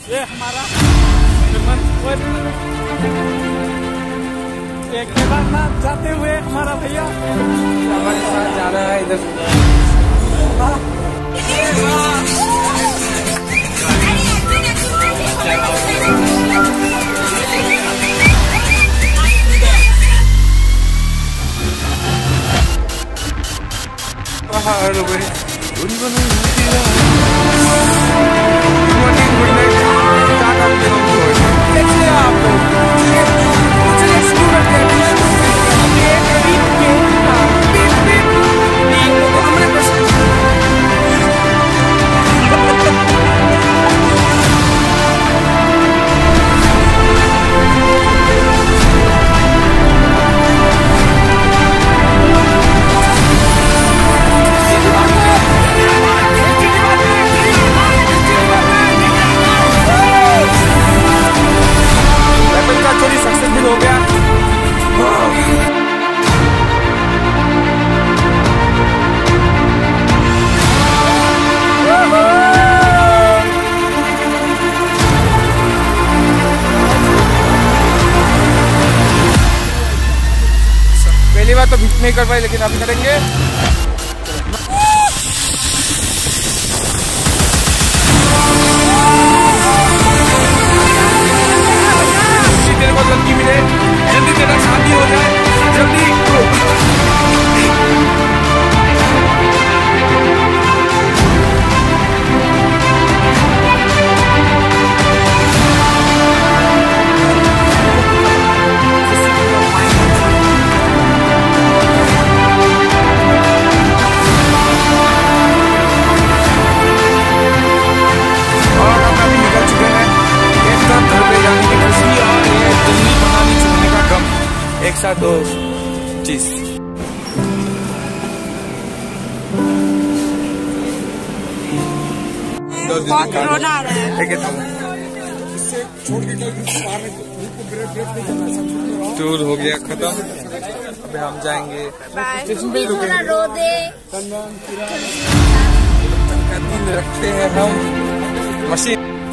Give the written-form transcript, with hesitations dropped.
ये हमारा एक केदारनाथ जाते हुए हमारा भैया हमारे साथ जा रहा है इधर। पहली बार तो नहीं कर पाए लेकिन अभी करेंगे। तेरे को जल्दी मिले, जल्दी तेरा शादी हो जाए, जल्दी एक साथ दो चीज। टूर हो गया खत्म, अभी हम जाएंगे स्टेशन पे ही रुकेंगे। दिन रखते हैं हम मशीन।